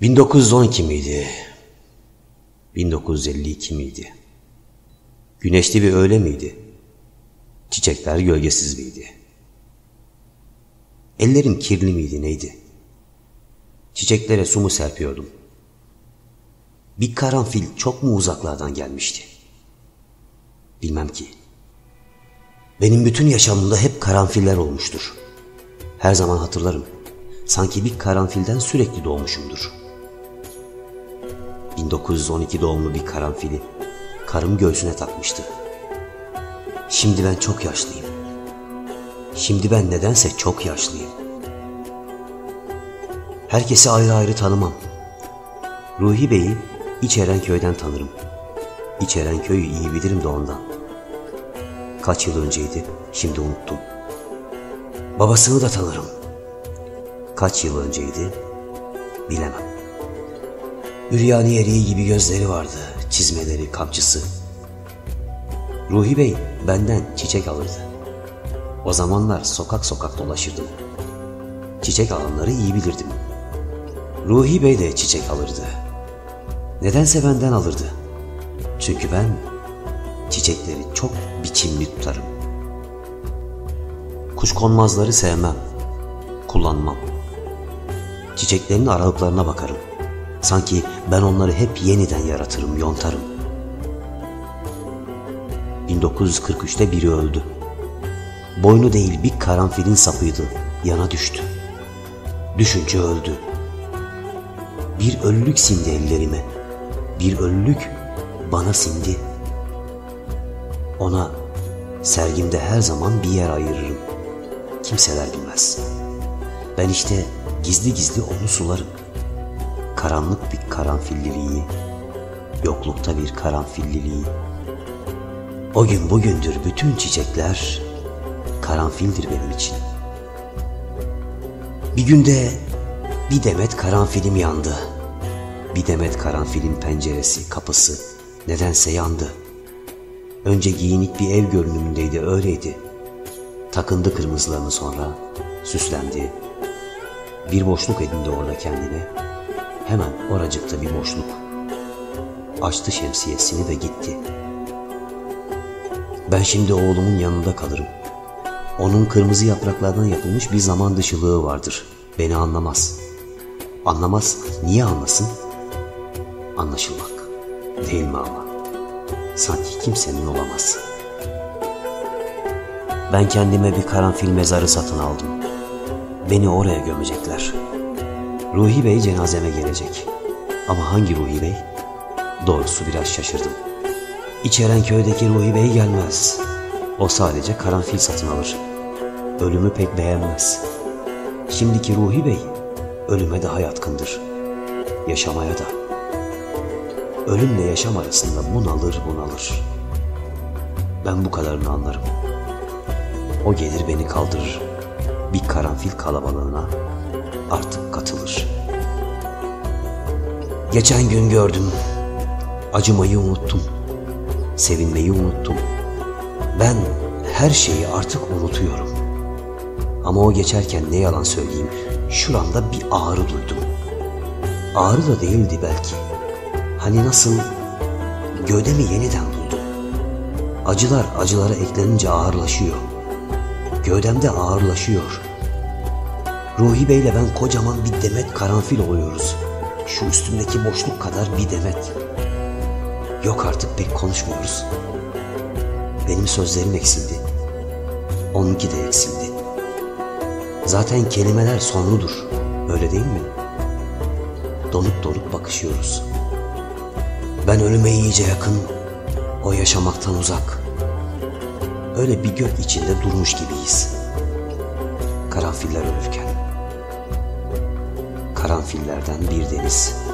1912 miydi? 1952 miydi? Güneşli bir öğle miydi? Çiçekler gölgesiz miydi? Ellerim kirli miydi neydi? Çiçeklere su mu serpiyordum? Bir karanfil çok mu uzaklardan gelmişti? Bilmem ki. Benim bütün yaşamımda hep karanfiller olmuştur. Her zaman hatırlarım. Sanki bir karanfilden sürekli doğmuşumdur. 1912 doğumlu bir karanfili karım göğsüne takmıştı. Şimdi ben çok yaşlıyım. Şimdi ben nedense çok yaşlıyım. Herkesi ayrı ayrı tanımam. Ruhi Bey'i İçerenköy'den tanırım. İçerenköy'ü iyi bilirim de ondan. Kaç yıl önceydi, şimdi unuttum. Babasını da tanırım. Kaç yıl önceydi, bilemem. Üryani eriği gibi gözleri vardı, çizmeleri, kamçısı. Ruhi Bey benden çiçek alırdı. O zamanlar sokak sokak dolaşırdım. Çiçek alanları iyi bilirdim. Ruhi Bey de çiçek alırdı. Nedense benden alırdı. Çünkü ben çiçekleri çok biçimli tutarım. Kuşkonmazları sevmem, kullanmam. Çiçeklerin aralıklarına bakarım. Sanki ben onları hep yeniden yaratırım, yontarım. 1943'te biri öldü. Boynu değil bir karanfilin sapıydı, yana düştü. Düşünce öldü. Bir ölülük sindi ellerime. Bir ölülük bana sindi. Ona sergimde her zaman bir yer ayırırım. Kimseler bilmez. Ben işte gizli gizli onu sularım. Karanlık bir karanfilliliği, yoklukta bir karanfilliliği. O gün bugündür bütün çiçekler karanfildir benim için. Bir günde bir demet karanfilim yandı. Bir demet karanfilin penceresi, kapısı nedense yandı. Önce giyinik bir ev görünümündeydi, öyleydi. Takındı kırmızılarını, sonra süslendi. Bir boşluk edindi orada kendine. Hemen oracıkta bir boşluk. Açtı şemsiyesini ve gitti. Ben şimdi oğlumun yanında kalırım. Onun kırmızı yapraklardan yapılmış bir zaman dışılığı vardır. Beni anlamaz. Anlamaz, niye anlasın? Anlaşılmak, değil mi ama? Sanki kimsenin olamaz. Ben kendime bir karanfil mezarı satın aldım. Beni oraya gömecekler. Ruhi Bey cenazeme gelecek. Ama hangi Ruhi Bey? Doğrusu biraz şaşırdım. İçerenköy'deki Ruhi Bey gelmez. O sadece karanfil satın alır. Ölümü pek beğenmez. Şimdiki Ruhi Bey ölüme daha yatkındır. Yaşamaya da. Ölümle yaşam arasında bunalır. Ben bu kadarını anlarım. O gelir beni kaldırır. Bir karanfil kalabalığına artık katılır. Geçen gün gördüm. Acımayı unuttum. Sevinmeyi unuttum. Ben her şeyi artık unutuyorum. Ama o geçerken ne yalan söyleyeyim, şuramda bir ağrı duydum. Ağrı da değildi belki. Hani nasıl gövdemi yeniden buldum. Acılar acılara eklenince ağırlaşıyor. Gövdemde ağırlaşıyor. Ruhi Bey'le ben kocaman bir demet karanfil oluyoruz. Şu üstümdeki boşluk kadar bir demet. Yok artık pek konuşmuyoruz. Benim sözlerim eksildi. Onunki de eksildi. Zaten kelimeler sonludur. Öyle değil mi? Donup bakışıyoruz. Ben ölüme iyice yakın, o yaşamaktan uzak. Öyle bir gök içinde durmuş gibiyiz. Karanfiller ölürken. Karanfillerden bir deniz.